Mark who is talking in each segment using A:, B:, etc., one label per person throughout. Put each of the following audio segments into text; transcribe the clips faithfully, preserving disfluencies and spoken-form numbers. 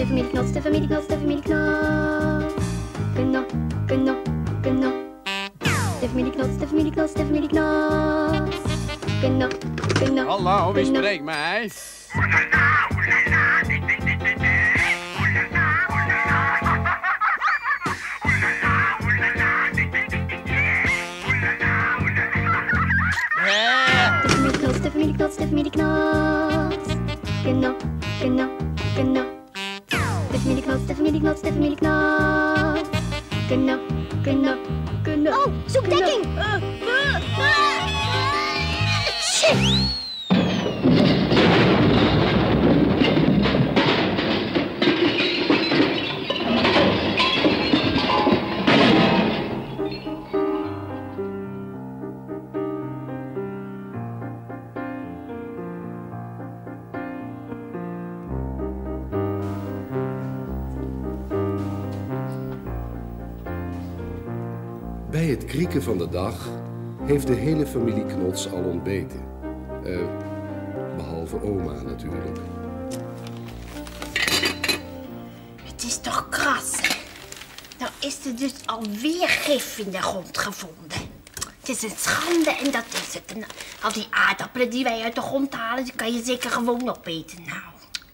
A: De familie Knots, de familie Knots, de familie Knots. Knop, knop, knop. De familie Knots, de familie Knots, de familie Knots. Knop, knop.
B: Hallo, wie spreekt mij?
A: De familie Knots, de familie Knots. Knop, knop, knop. De familie Knots, de familie Knots, de familie Knots. Knop, knop, knop. Oh, zoek dekking! Uh, uh, uh. Shit!
C: Bij het krieken van de dag heeft de hele familie Knots al ontbeten. Uh, behalve oma natuurlijk.
D: Het is toch kras, hè? Nou is er dus alweer gif in de grond gevonden. Het is een schande en dat is het. En al die aardappelen die wij uit de grond halen, die kan je zeker gewoon opeten, nou.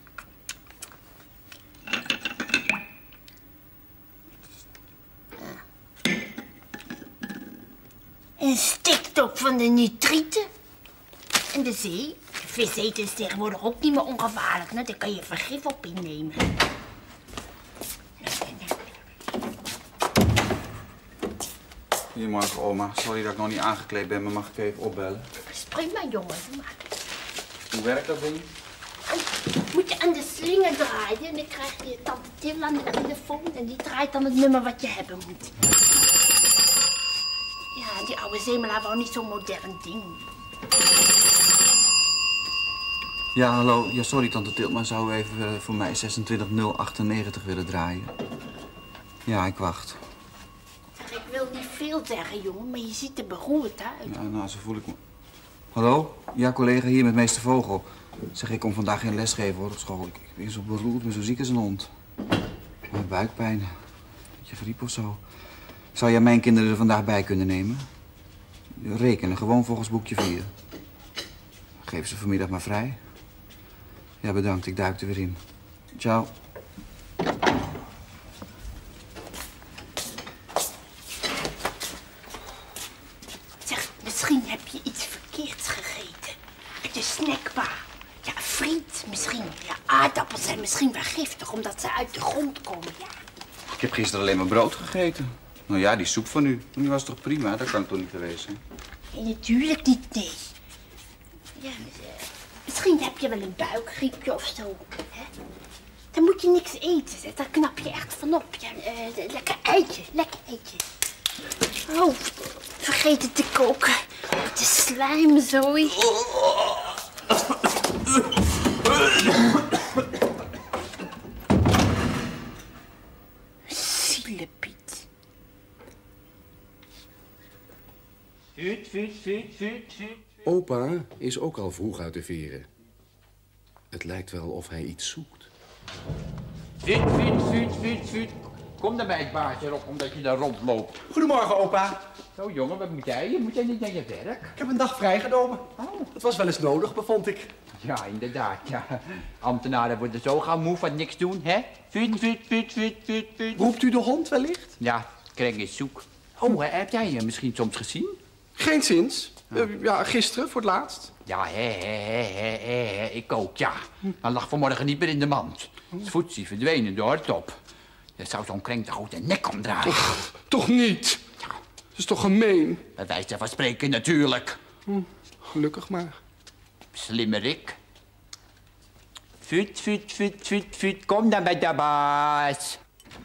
D: En stikt ook van de nitrieten. En de zee. Vis eten is tegenwoordig ook niet meer ongevaarlijk. Nou, daar kan je vergif op innemen.
E: Goedemorgen, oma. Sorry dat ik nog niet aangekleed ben, maar mag ik even opbellen?
D: Spring maar, jongen. Doe maar.
E: Hoe werkt dat ding?
D: Moet je aan de slinger draaien en dan krijg je tante Til aan de telefoon en die draait dan het nummer wat je hebben moet. Ja, die oude Zemelaar wou niet zo'n modern ding.
E: Ja, hallo. Ja, sorry, tante Til, maar zou u even uh, voor mij zesentwintig nul achtennegentig willen draaien? Ja, ik wacht.
D: Zeg, ik wil niet veel zeggen, jongen, maar je ziet er beroerd uit.
E: Ja, nou, zo voel ik me. Hallo? Ja, collega, hier met meester Vogel. Zeg, ik kom vandaag geen les geven, hoor, op school. Ik, ik ben zo beroerd, ben zo ziek als een hond. Maar buikpijn. Beetje griep of zo. Zou jij mijn kinderen er vandaag bij kunnen nemen? Rekenen, gewoon volgens boekje vier. Geef ze vanmiddag maar vrij. Ja, bedankt. Ik duik er weer in. Ciao.
D: Zeg, misschien heb je iets verkeerds gegeten. Uit de snackbar. Ja, friet misschien. Ja, aardappels zijn misschien wel giftig omdat ze uit de grond komen, ja.
E: Ik heb gisteren alleen maar brood gegeten. Nou ja, die soep van u. Die was toch prima? Dat kan toch niet geweest zijn?
D: Nee, natuurlijk niet, nee. Ja, misschien heb je wel een buikgriepje of zo. Hè? Dan moet je niks eten. Daar knap je echt van op. Ja, uh, lekker eitje, lekker eitje. Oh, vergeet het te koken. Wat is slijmzooi. Zielepiet.
B: Vuut, vuut, vuut, vuut, vuut.
C: Opa is ook al vroeg uit de veren. Het lijkt wel of hij iets zoekt.
B: Vuut, vuut, vuut, vuut, vuut. Kom dan bij het baasje op, omdat je daar rondloopt.
F: Goedemorgen, opa.
B: Zo, jongen, wat moet jij? Moet jij niet naar je werk?
F: Ik heb een dag vrijgenomen.
B: Oh.
F: Dat was wel eens nodig, bevond ik.
B: Ja, inderdaad, ja. Ambtenaren worden zo gauw moe van niks doen, hè? Vuut, vuut, vuut, vuut, vuut, vuut.
F: Roept u de hond wellicht?
B: Ja, Kreng is zoek. Oh, hè, heb jij hem misschien soms gezien?
F: Geen zins. Ja. Uh, ja, gisteren voor het laatst.
B: Ja, hè, hè, hè, hè, hè, ik ook, ja. Hij lag vanmorgen niet meer in de mand. Het voetsie verdwenen door het top. Dat zou zo'n Kreng toch ook de nek omdraaien?
F: Oh, toch niet? Ja. Dat is toch gemeen?
B: Bij wijze van spreken natuurlijk.
F: Hm, gelukkig maar.
B: Slimmerik. Vuut, vuut, vuut, vuut, vuut. Kom dan bij de baas.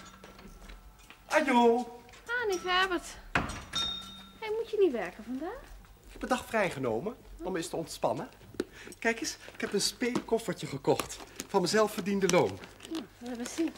F: Ajo.
G: Ah, neef Herbert. Hey, moet je niet werken vandaag?
F: Ik heb een dag vrijgenomen om eens te ontspannen. Kijk eens, ik heb een speelkoffertje gekocht. Van mijn zelfverdiende loon.
G: Ja, laat maar zien.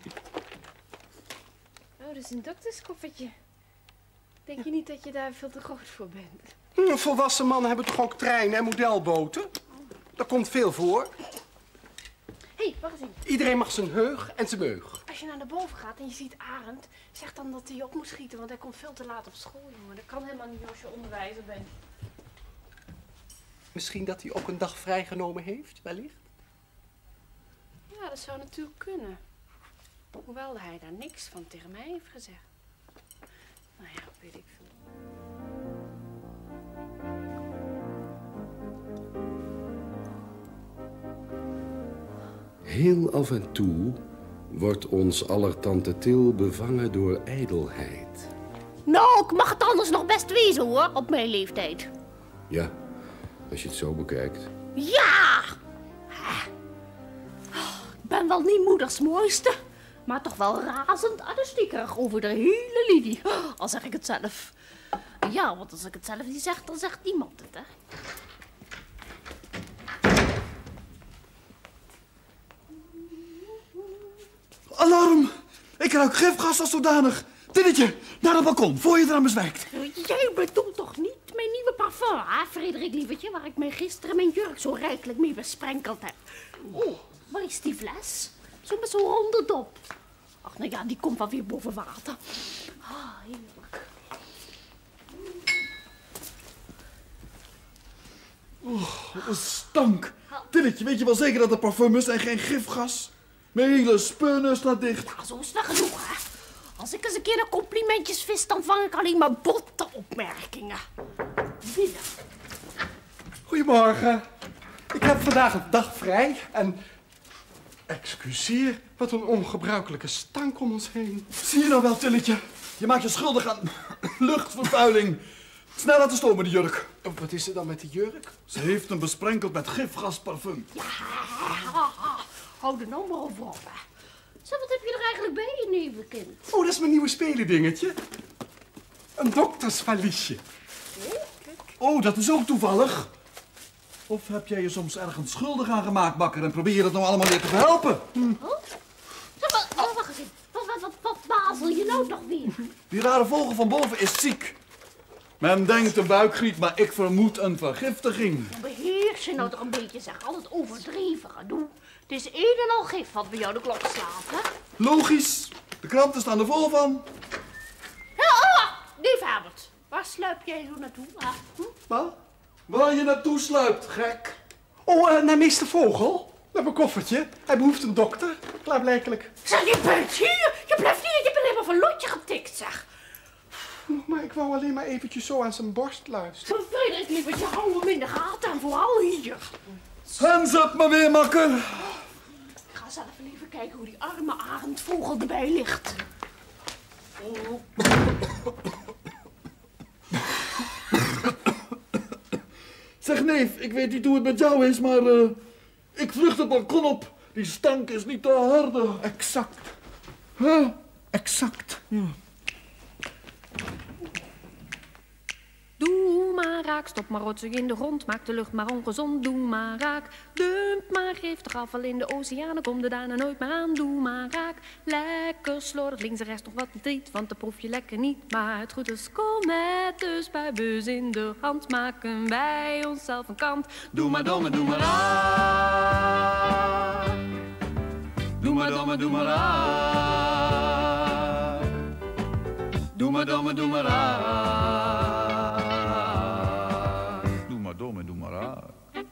G: Oh, dat is een dokterskoffertje. Denk je niet dat je daar veel te groot voor bent?
F: Hm, volwassen mannen hebben toch ook treinen en modelboten? Daar komt veel voor.
G: Hé, hey, Wacht eens even.
F: Iedereen mag zijn heug en zijn meug.
G: Als je naar boven gaat en je ziet Arend, zeg dan dat hij op moet schieten, want hij komt veel te laat op school, jongen. Dat kan helemaal niet als je onderwijzer bent.
F: Misschien dat hij ook een dag vrijgenomen heeft, wellicht?
G: Ja, dat zou natuurlijk kunnen. Hoewel hij daar niks van tegen mij heeft gezegd. Nou ja, weet ik veel.
C: Heel af en toe wordt ons aller tante Til bevangen door ijdelheid.
D: Nou, ik mag het anders nog best wezen, hoor, op mijn leeftijd.
C: Ja, als je het zo bekijkt.
D: Ja! Ik ben wel niet moeders mooiste, maar toch wel razend artistiekerig over de hele linie. Al zeg ik het zelf. Ja, want als ik het zelf niet zeg, dan zegt niemand het, hè.
E: Alarm! Ik ruik gifgas als zodanig. Tilletje, naar het balkon, voor je eraan bezwijkt.
D: Jij bedoelt toch niet mijn nieuwe parfum, hè, Frederik lievertje, waar ik mij gisteren mijn jurk zo rijkelijk mee besprenkeld heb. Oh, waar is die fles? Zo met zo'n ronde dop. Ach, nou ja, die komt wel weer boven water. Ah, heerlijk.
E: Oh, wat een stank. Tilletje, weet je wel zeker dat het parfum is en geen gifgas? Mijn hele speurneus staat dicht.
D: Ja, zo is dat genoeg, hè. Als ik eens een keer naar complimentjes vis, dan vang ik alleen maar botte opmerkingen. Willem.
F: Goedemorgen. Ik heb vandaag een dag vrij en... Excuseer, wat een ongebruikelijke stank om ons heen.
E: Zie je nou wel, Tilletje? Je maakt je schuldig aan luchtvervuiling. Snel laten stomen, die jurk.
F: Oh, wat is er dan met die jurk?
E: Ze heeft hem besprenkeld met gifgasparfum.
D: Ja, hou er nou maar over op, hè. Zeg, wat heb je er eigenlijk bij, je nevenkind?
F: Oh, dat is mijn nieuwe spelendingetje. Een doktersvaliesje.
E: Oh, dat is ook toevallig. Of heb jij je soms ergens schuldig aan gemaakt, bakker, en probeer je dat nou allemaal weer te verhelpen?
D: Hm. Oh? Zeg, wat, oh, wacht eens even. Wat, wat, wat, wat wazel je nou toch weer?
E: Die rare vogel van boven is ziek. Men denkt een buikgriep, maar ik vermoed een vergiftiging.
D: Beheers je nou toch een beetje, zeg. Al het overdreven gedoe. Het is een en al gif wat bij jou de klok slaat, hè?
E: Logisch. De kranten staan er vol van.
D: Ja, oh, lief Herbert. Waar sluip jij zo naartoe? Ah, hm?
E: Wat? Waar je naartoe sluipt, gek.
F: Oh, uh, naar meester Vogel. Naar mijn koffertje. Hij behoeft een dokter. Klaarblijkelijk.
D: Zeg, je bent hier. Je blijft hier. Je bent helemaal van lotje getikt, zeg.
F: Maar ik wou alleen maar eventjes zo aan zijn borst luisteren.
D: Frederik, lievertje, hou hem in de gaten en vooral hier.
E: Hands up maar weer, makker.
D: Ik ga zelf even kijken hoe die arme arendvogel erbij ligt. Oh.
E: Zeg neef, ik weet niet hoe het met jou is, maar uh, ik vlucht het balkon op. Die stank is niet te harde.
F: Exact.
E: Huh?
F: Exact. Ja.
G: Doe maar raak, stop maar rotsig in de grond, maak de lucht maar ongezond, doe maar raak. Dump maar giftig afval in de oceanen, kom er daarna nooit meer aan, doe maar raak. Lekker slordig, links en rechts nog wat triet, want dan proef je lekker niet. Maar het goed is, kom met de spuitbus in de hand, maken wij onszelf een kant. Doe maar domme, doe maar raak. Doe maar domme, doe maar raak. Doe maar domme, doe maar raak.
B: Domme, doe maar raak.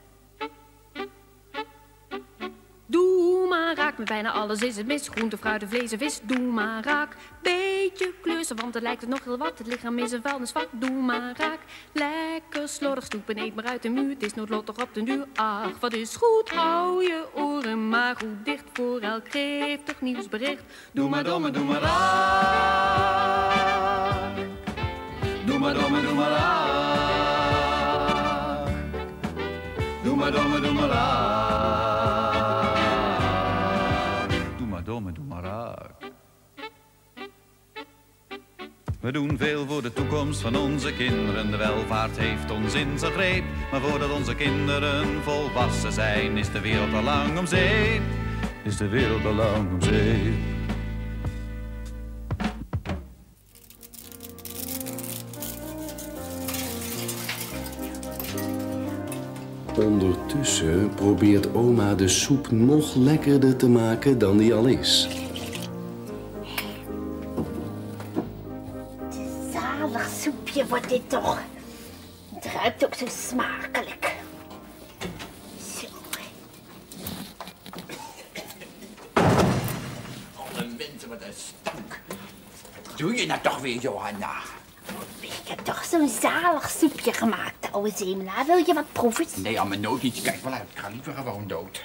G: Doe maar raak, met bijna alles is het mis. Groente, fruit, vlees en vis, doe maar raak. Beetje kleuren, want er lijkt het nog heel wat. Het lichaam is een vuilnisvak, doe maar raak. Lekker slordig, stoep en eet maar uit de muur. Het is noodlottig op den duur. Ach, wat is goed, hou je oren maar goed dicht voor elk giftig nieuwsbericht. Doe maar domme, doe maar raak. Doe maar domme, doe maar raak. Doe maar domme, doe maar raak.
B: Doe maar domme, doe maar raak. We doen veel voor de toekomst van onze kinderen. De welvaart heeft ons in zijn greep. Maar voordat onze kinderen volwassen zijn, is de wereld al lang om zeep. Is de wereld al lang om zeep.
C: Ondertussen probeert oma de soep nog lekkerder te maken dan die al is.
D: Zalig soepje wordt dit toch. Het ruikt ook zo smakelijk. Zo.
H: Alle mensen, wat een stank. Wat doe je nou toch weer, Johanna?
D: Ik heb toch zo'n zalig soepje gemaakt, oude Zemelaar. Wil je wat proeven?
H: Nee, aan mijn nood niet. Kijk wel uit. Ik ga liever gewoon dood.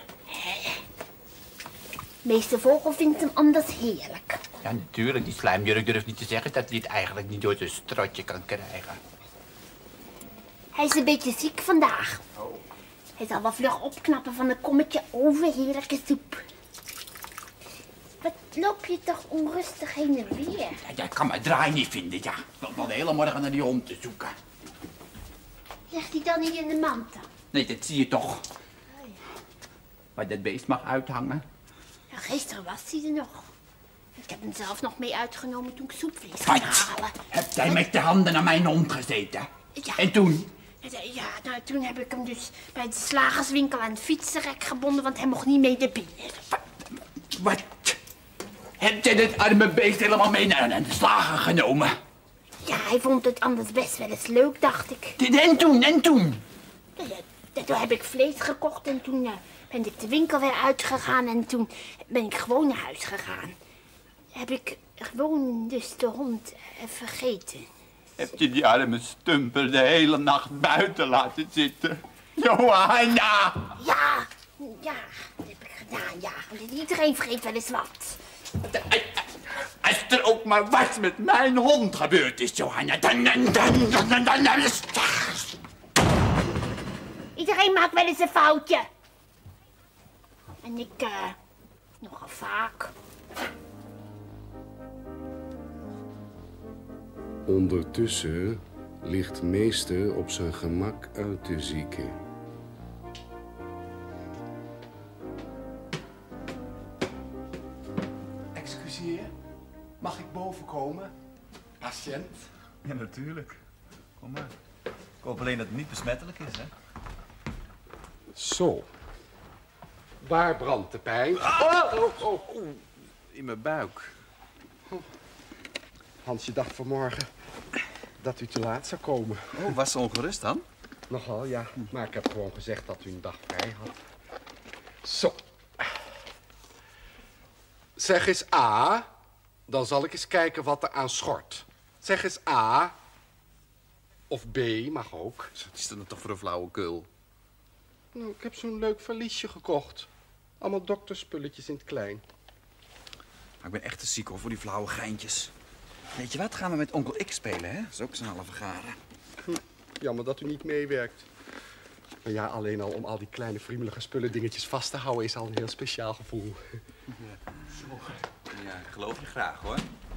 D: Meester Vogel vindt hem anders heerlijk.
H: Ja, natuurlijk. Die slijmjurk durft niet te zeggen dat hij het eigenlijk niet door zijn strotje kan krijgen.
D: Hij is een beetje ziek vandaag.
H: Oh.
D: Hij zal wel vlug opknappen van een kommetje overheerlijke soep. Wat loop je toch onrustig heen en weer?
H: Ja, jij kan mijn draai niet vinden, ja. Ik loop al de hele morgen naar die hond te zoeken.
D: Ligt hij dan niet in de mand dan?
H: Nee, dat zie je toch. Maar dat beest mag uithangen.
D: Ja, gisteren was hij er nog. Ik heb hem zelf nog mee uitgenomen toen ik soepvlees ging
H: Wat?
D: halen.
H: Heb jij met de handen naar mijn hond gezeten?
D: Ja.
H: En toen?
D: Ja, nou, toen heb ik hem dus bij de slagerswinkel aan het fietsenrek gebonden, want hij mocht niet mee naar binnen.
H: Wat? Wat? Heb jij dit arme beest helemaal mee naar de slager genomen?
D: Ja, hij vond het anders best wel eens leuk, dacht ik.
H: En toen, en toen?
D: Ja, ja, toen heb ik vlees gekocht en toen uh, ben ik de winkel weer uitgegaan en toen ben ik gewoon naar huis gegaan. Heb ik gewoon dus de hond uh, vergeten.
H: Heb je die arme stumper de hele nacht buiten laten zitten? Johanna!
D: Ja, ja, dat heb ik gedaan, ja. Iedereen vergeet wel eens wat.
H: Als er ook maar wat met mijn hond gebeurd is, Johanna, dan... dan, dan, dan, dan, dan, dan is...
D: Iedereen maakt wel eens een foutje. En ik, uh, nogal vaak.
C: Ondertussen ligt meester op zijn gemak uit te zieken.
F: Excuseer, mag ik boven komen? Patiënt?
B: Ja, natuurlijk. Kom maar. Ik hoop alleen dat het niet besmettelijk is, hè?
F: Zo. Waar brandt de pijn? Oh, oh, oh, oh.
B: In mijn buik.
F: Hansje dacht vanmorgen dat u te laat zou komen.
B: Oh, was ze ongerust dan?
F: Nogal, ja. Maar ik heb gewoon gezegd dat u een dag vrij had. Zo. Zeg eens A, dan zal ik eens kijken wat er aan schort. Zeg eens A. Of B, mag ook.
B: Wat is dat toch voor een flauwekul?
F: Nou, ik heb zo'n leuk valiesje gekocht. Allemaal dokterspulletjes in het klein.
E: Maar ik ben echt te ziek hoor, voor die flauwe geintjes. Weet je wat, gaan we met onkel X spelen, hè? Dat is ook zo'n halve garen.
F: Hm, jammer dat u niet meewerkt. Maar ja, alleen al om al die kleine friemelige spullen dingetjes vast te houden is al een heel speciaal gevoel.
B: Ja, ja ik geloof je graag, hoor.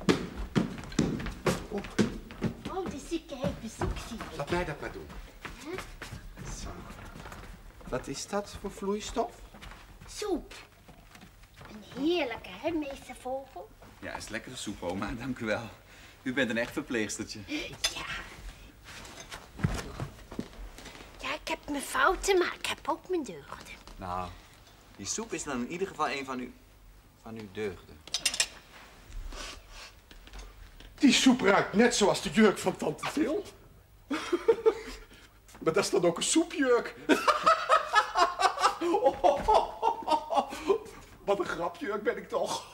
F: Oh,
D: Oh, de zieke heeft bezoek, zie ik.
F: laat mij dat maar doen.
D: Huh?
F: Zo. Wat is dat voor vloeistof?
D: Soep. Een heerlijke, hè, meester Vogel?
B: Ja, is lekkere soep, oma. Dank u wel. U bent een echt verpleegstertje.
D: Ja. Ja, ik heb mijn fouten, maar ik heb ook mijn deugden.
B: Nou, die soep is dan in ieder geval een van, u, van uw deugden.
F: Die soep ruikt net zoals de jurk van tante Til. Maar dat is dan ook een soepjurk. Wat een grapjurk ben ik toch.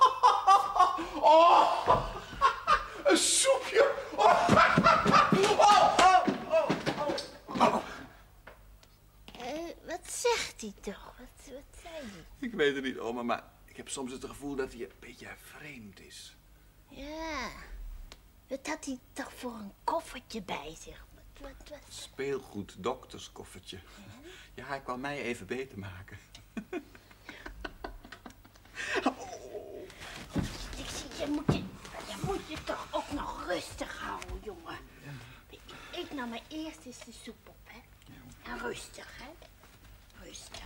F: Oh, een soepje. Oh, oh, oh, oh, oh.
D: Uh, wat zegt hij toch? Wat, wat zei hij?
B: Ik weet het niet, oma, maar ik heb soms het gevoel dat hij een beetje vreemd is.
D: Ja. Wat had hij toch voor een koffertje bij zich? Wat, wat, wat?
B: Speelgoed, dokterskoffertje. Ja, hij kwam mij even beter maken.
D: Ik zie, je moet je, je moet je toch ook nog rustig houden, jongen. Ja. Eet nou maar eerst eens de soep op, hè. En rustig, hè. Rustig.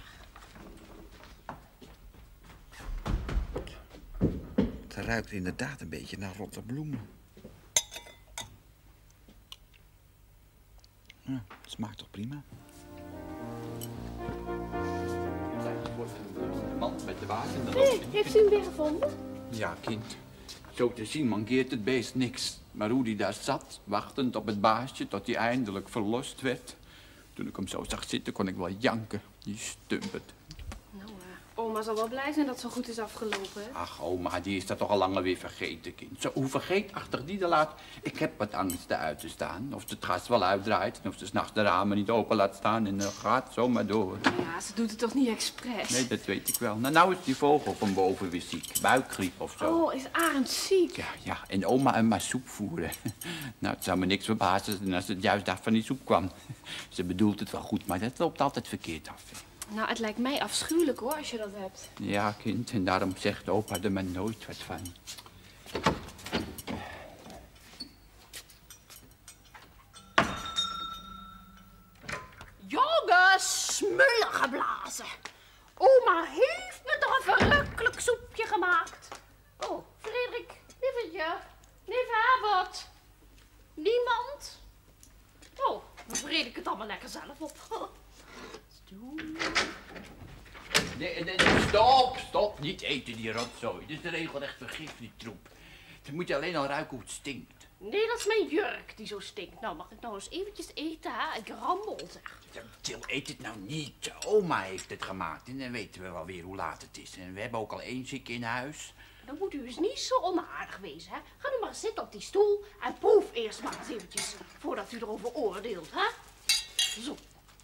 E: Het ruikt inderdaad een beetje naar rotte bloemen. Ja, het smaakt toch prima?
H: De man met de wagen.
D: Nee, heeft u hem weer gevonden?
H: Ja, kind. Zo te zien mankeert het beest niks. Maar hoe die daar zat, wachtend op het baasje tot hij eindelijk verlost werd. Toen ik hem zo zag zitten, kon ik wel janken. Die stumpert.
G: Nou, uh, oma zal wel blij zijn dat het zo goed is afgelopen, hè?
H: Ach, oma, die is dat toch al lang weer vergeten, kind. Zo, hoe vergeetachtig die er laat. Ik heb wat angsten uit te staan. Of ze het gas wel uitdraait. En of ze 's nachts de ramen niet open laat staan. En dan gaat zomaar door.
G: Ja, ze doet het toch niet expres?
H: Nee, dat weet ik wel. Nou, nou is die vogel van boven weer ziek. Buikgriep of zo.
G: Oh, is Arend ziek?
H: Ja, ja. En oma hem maar soep voeren. Nou, het zou me niks verbazen als het juist daar van die soep kwam. Ze bedoelt het wel goed, maar dat loopt altijd verkeerd af.
G: Nou, het lijkt mij afschuwelijk, hoor, als je dat hebt.
H: Ja, kind. En daarom zegt opa er maar nooit wat van.
D: Jongens, smullen geblazen. Oma heeft me toch een verrukkelijk soepje gemaakt. Oh, Frederik, lievertje, neef Herbert. Niemand? Oh, dan vreet ik het allemaal lekker zelf op.
H: Nee, nee, nee, stop, stop. Niet eten, die rotzooi. Dit is de regelrecht vergif, die troep. Dan moet je alleen al ruiken hoe het stinkt.
D: Nee, dat is mijn jurk die zo stinkt. Nou, mag ik nou eens eventjes eten, hè? Ik rammel, zeg.
H: Til, eet het nou niet. Oma heeft het gemaakt en dan weten we wel weer hoe laat het is. En we hebben ook al één ziek in huis.
D: Dan moet u eens niet zo onaardig wezen, hè? Ga nu maar eens zitten op die stoel en proef eerst maar eens eventjes voordat u erover oordeelt, hè? Zo.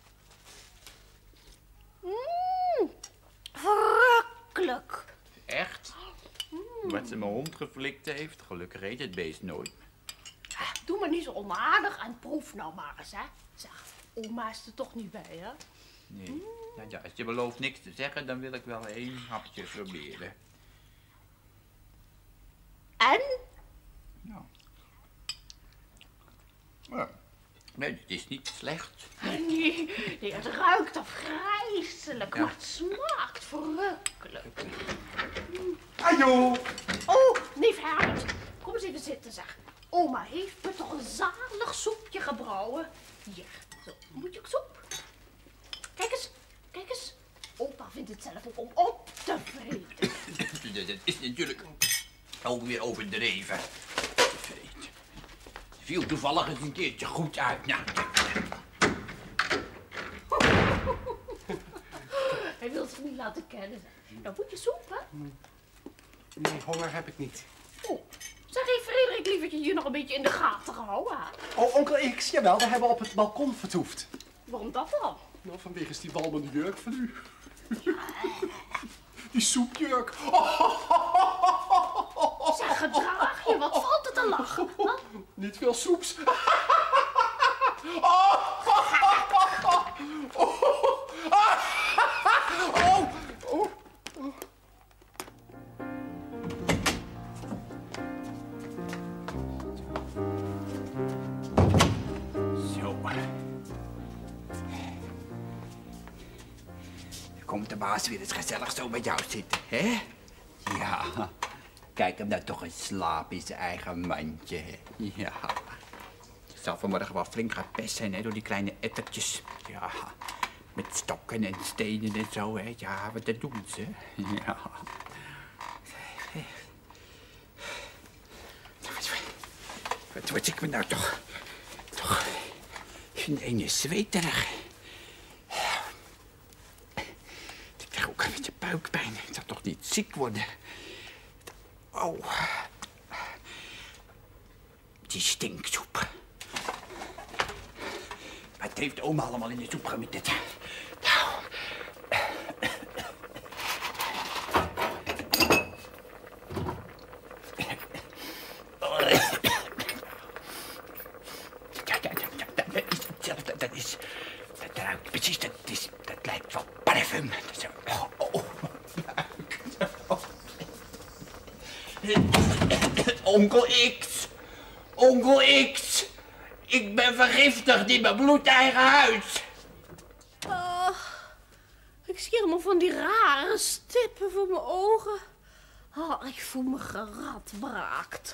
D: Mmm, verrukkelijk.
H: Echt? Mm. Wat ze mijn hond geflikt heeft, gelukkig eet het beest nooit.
D: Doe maar niet zo onaardig en proef nou maar eens, hè? Zeg, oma is er toch niet bij, hè?
H: Nee. Mm. Ja, ja, als je belooft niks te zeggen, dan wil ik wel één hapje proberen.
D: En?
H: Nou. Ja. Nee, het is niet slecht.
D: Nee, nee, het ruikt afgrijselijk, ja. Maar het smaakt verrukkelijk.
F: Ajo!
D: Oh, neef Herbert, kom eens even zitten, zeg. Oma heeft me toch een zalig soepje gebrouwen. Hier, zo, moet je ook soep? Kijk eens, kijk eens. Opa vindt het zelf ook om op te vreten.
H: Dat is natuurlijk ook weer overdreven. Viel toevallig eens een keertje goed uit. Nou.
D: Hij wil zich niet laten kennen. Nou, moet je soep, hè?
F: Nee, honger heb ik niet.
D: Oh, zeg, heeft Frederik lievertje je nog een beetje in de gaten gehouden, hè?
F: Oh, onkel X, jawel, we hebben op het balkon vertoefd.
D: Waarom dat dan?
F: Nou, vanwege die walmende jurk van u. Die soepjurk. Oh.
D: Zeg, gedraag je, wat valt er te lachen? Huh?
F: Niet veel soeps. Oh. Oh. Oh. Oh.
H: Zo. Komt de baas weer eens gezellig zo met jou zitten, hè? Ja. Kijk hem nou toch eens slapen in zijn eigen mandje, hè? Ja. Ik zal vanmorgen wel flink gepest zijn, hè, door die kleine ettertjes. Ja. Met stokken en stenen en zo, hè. Ja, wat dat doen ze. Ja. Wat, wat word ik me nou toch... toch... een ene zweterig. Ik krijg ook een beetje buikpijn. Ik zal toch niet ziek worden. Oh. Die stinksoep. Wat heeft oma allemaal in de soep gemieterd? Nou. Dat is... Dat ruikt precies, dat is... Dat lijkt wel parfum. Dat is... Oh, oh, oh. Onkel X. Onkel X. Ik ben vergiftigd in mijn bloedeigen huis.
D: Uh, ik zie allemaal van die rare stippen voor mijn ogen. Oh, ik voel me geradbraakt.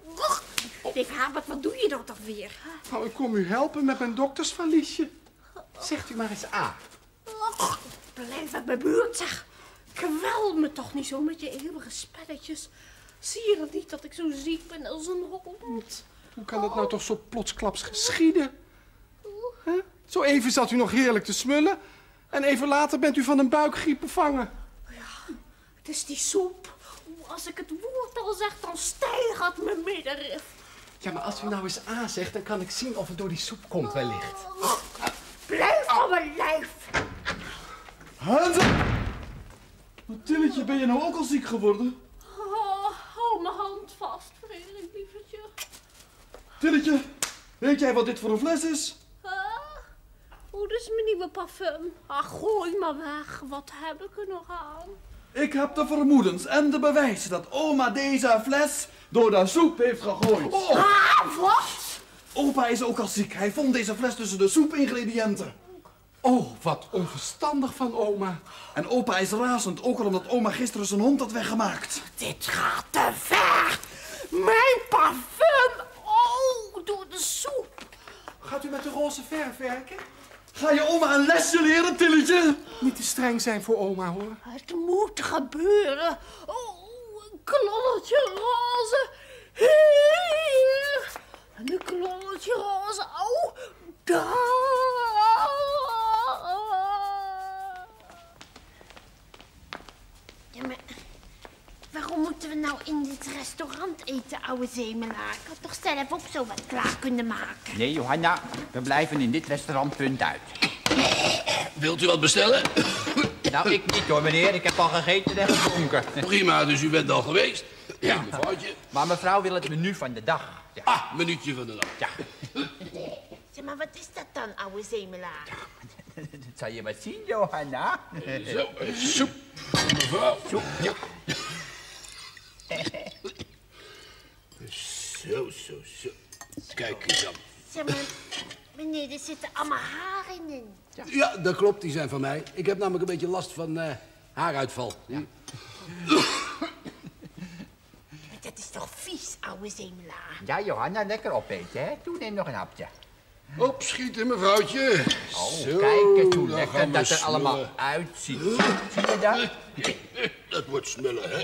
D: Oh, Neef Herbert, wat doe je dan toch weer?
F: Nou, ik kom u helpen met mijn doktersvaliesje. Zegt u maar eens A.
D: Och, blijf uit mijn buurt, zeg. Kwel me toch niet zo met je eeuwige spelletjes. Zie je dan niet dat ik zo ziek ben als een hond?
F: Hoe kan dat nou toch zo plotsklaps geschieden? Huh? Zo even zat u nog heerlijk te smullen. En even later bent u van een buikgriep bevangen.
D: Ja, het is die soep. Als ik het woord al zeg, dan stijgt mijn middenrif.
F: Ja, maar als u nou eens A zegt, dan kan ik zien of het door die soep komt wellicht.
D: Oh, blijf van mijn lijf.
I: Hansa! Tilletje, ben je nou ook al ziek geworden?
D: Oh, hou mijn hand vast, Frederik, lievertje.
I: Tilletje, weet jij wat dit voor een fles is?
D: Huh? Oh, dat is mijn nieuwe parfum. Ach, gooi maar weg. Wat heb ik er nog aan?
I: Ik heb de vermoedens en de bewijzen dat oma deze fles door de soep heeft gegooid.
D: Oh. Ah, wat?
I: Opa is ook al ziek. Hij vond deze fles tussen de soepingrediënten.
F: Oh, wat onverstandig van oma.
I: En opa is razend, ook al omdat oma gisteren zijn hond had weggemaakt.
D: Dit gaat te ver. Mijn parfum. Oh, door de soep.
F: Gaat u met de roze verf werken?
I: Ga je oma een lesje leren, Tilletje?
F: Niet te streng zijn voor oma, hoor.
D: Het moet gebeuren. Oh, een klolletje roze. Hier. En een klolletje roze. Oh, daar. Ja, maar waarom moeten we nou in dit restaurant eten, ouwe zemelaar? Ik had toch zelf ook zo wat klaar kunnen maken?
H: Nee, Johanna, we blijven in dit restaurant punt uit.
J: Wilt u wat bestellen?
H: Nou, ik niet hoor, meneer. Ik heb al gegeten en gedronken.
J: Prima, dus u bent al geweest. Ja, mevrouwtje.
H: Maar mevrouw wil het menu van de dag. Ja.
J: Ah, minuutje van de dag.
H: Ja.
D: Zeg maar, wat is dat dan, ouwe zemelaar?
H: Dat zal je maar zien, Johanna.
J: Zo, eh, soep. Mevrouw.
H: Soep, ja.
J: Zo, zo, zo. Kijk eens aan.
D: Zeg maar, meneer, er zitten allemaal haren in.
J: Ja, dat klopt, die zijn van mij. Ik heb namelijk een beetje last van uh, haaruitval. Ja.
D: Dat is toch vies, ouwe zemelaar?
H: Ja, Johanna, lekker opeten, hè? Doe, neem nog een hapje.
J: Opschieten, mevrouwtje.
H: Oh,
J: zo,
H: kijk eens hoe
J: dan
H: lekker
J: gaan we
H: dat er
J: smullen.
H: allemaal uitziet. Zie je dat?
J: Dat wordt smullen, hè?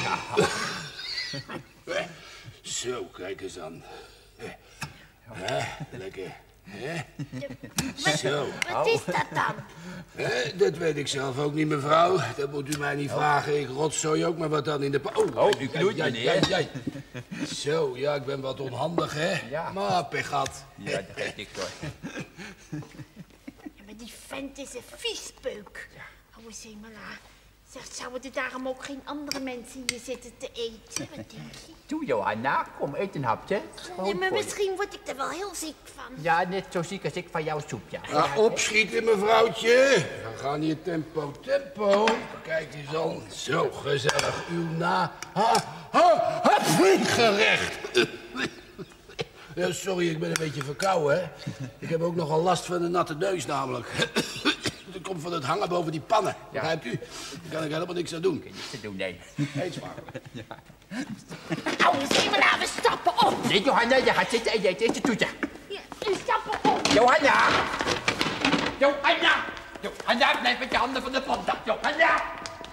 J: Zo, kijk eens aan. Ja, lekker. Hè? Zo.
D: Wat is dat dan?
J: Hè, dat weet ik zelf ook niet, mevrouw. Dat moet u mij niet vragen. Ik rotzooi ook maar wat dan in de... pa- Oh,
H: Oh, u knoeit,
J: ja,
H: meneer.
J: ja, ja, ja. Zo, ja, ik ben wat onhandig, hè?
H: Ja.
J: Maar pech gehad.
H: Ja, dat weet ik toch.
D: Ja, maar die vent is een viespeuk. Ouwe zemelaar. Zeg, zouden er daarom ook geen andere mensen hier zitten te eten? Wat denk je?
H: Doe, Johanna. Kom, eet een hapje. Gewoon
D: Nee, maar
H: voor je.
D: misschien word ik er wel heel ziek van.
H: Ja, net zo ziek als ik van jouw soep, ja.
J: Ja, opschieten, mevrouwtje. We gaan hier tempo, tempo. Kijk eens al. Zo, gezellig. Uw na... Ha, ha, ha, gerecht. Ja, sorry, ik ben een beetje verkouden, hè. Ik heb ook nogal last van een natte neus, namelijk. Dat komt van het hangen boven die pannen.
H: Ja.
J: Begrijpt u? Daar kan ik helemaal niks aan doen.
H: Niks te doen, nee.
J: Eet smakelijk.
D: Ouwe zemelaar, we stappen op.
H: Nee, Johanna, je gaat zitten en je eet eerst de toetje.
D: Ja, we stappen op.
H: Johanna! Johanna! Johanna, blijf met je handen van de pot af. Johanna!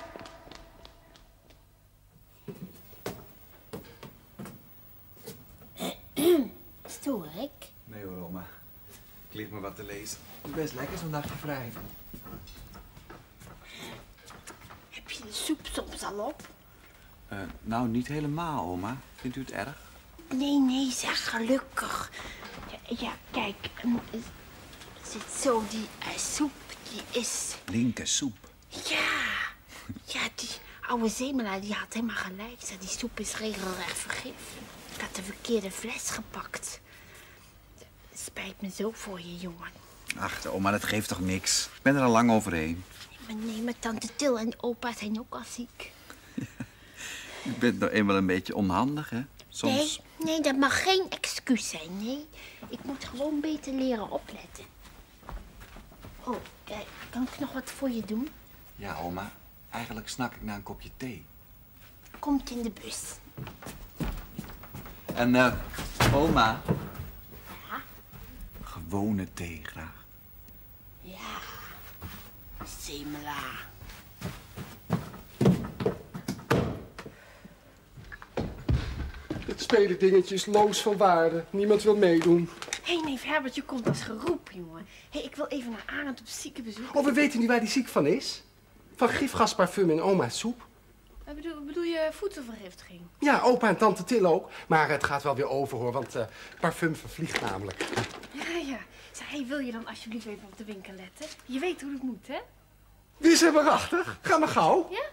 D: Stoor ik?
E: Nee hoor, oma. Ik lig me wat te lezen. Het is best lekker zo'n dagje vrij.
D: Heb je de soep soms al op?
E: Uh, nou, niet helemaal, oma. Vindt u het erg?
D: Nee, nee, zeg, gelukkig. Ja, ja kijk, um, er zit zo die uh, soep, die is...
E: Linkersoep.
D: Ja, ja, die oude zemelaar, die had helemaal gelijk. Zeg, die soep is regelrecht vergif. Ik had de verkeerde fles gepakt. Spijt me zo voor je, jongen.
E: Ach, oma, dat geeft toch niks? Ik ben er al lang overheen.
D: Maar nee, mijn tante Til en opa zijn ook al ziek.
E: Je bent nou eenmaal een beetje onhandig, hè? Soms...
D: Nee, nee, dat mag geen excuus zijn, nee. Ik moet gewoon beter leren opletten. Oh, kijk, kan ik nog wat voor je doen?
E: Ja, oma. Eigenlijk snak ik naar een kopje thee.
D: Komt in de bus.
E: En, eh, oma.
D: Ja?
E: Gewone thee graag.
D: Ja, Semela.
F: Het spelendingetje is loos van waarde. Niemand wil meedoen.
D: Hé, hey, neef Herbert, je komt als geroepen, jongen. Hé, hey, ik wil even naar Arend op ziekenbezoek.
F: Oh, we weten niet waar die ziek van is. Van gifgasparfum in oma's soep.
D: Uh, bedoel, bedoel je voedselvergiftiging?
F: Ja, opa en tante Til ook. Maar het gaat wel weer over, hoor, want uh, parfum vervliegt namelijk.
D: Ja, ja. Zeg, hey, wil je dan alsjeblieft even op de winkel letten? Je weet hoe het moet, hè?
F: Die is er waarachtig. Ga maar gauw.
D: Ja?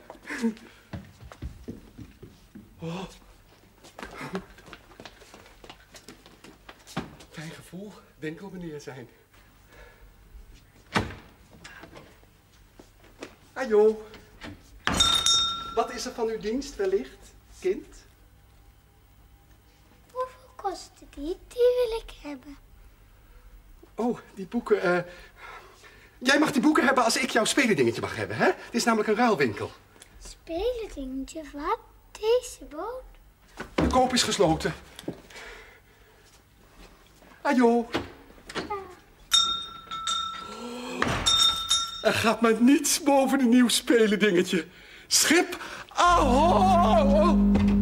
F: Oh. Fijn gevoel, winkelmeneer zijn. Ajo. Wat is er van uw dienst wellicht, kind?
A: Hoeveel kosten die? Die wil ik hebben.
F: Oh, die boeken. Uh... Jij mag die boeken hebben als ik jouw spelendingetje mag hebben, hè? Het is namelijk een ruilwinkel.
A: Spelendingetje? Wat? Deze boot?
F: De koop is gesloten. Ajo. Er gaat maar niets boven een nieuw spelendingetje. Schip, ahoy!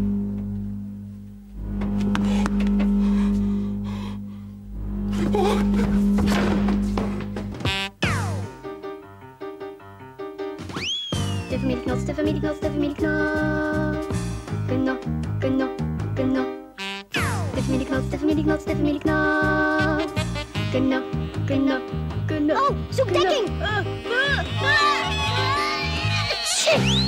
F: Oh.
A: De familie Knots, de familie Knots, de familie Knots. Knop, knop, knop. De familie Knots, de familie Knots, de familie Knots. Knop, knop, knop. Oh, zoek dekking! Uh, uh, uh, uh, shit!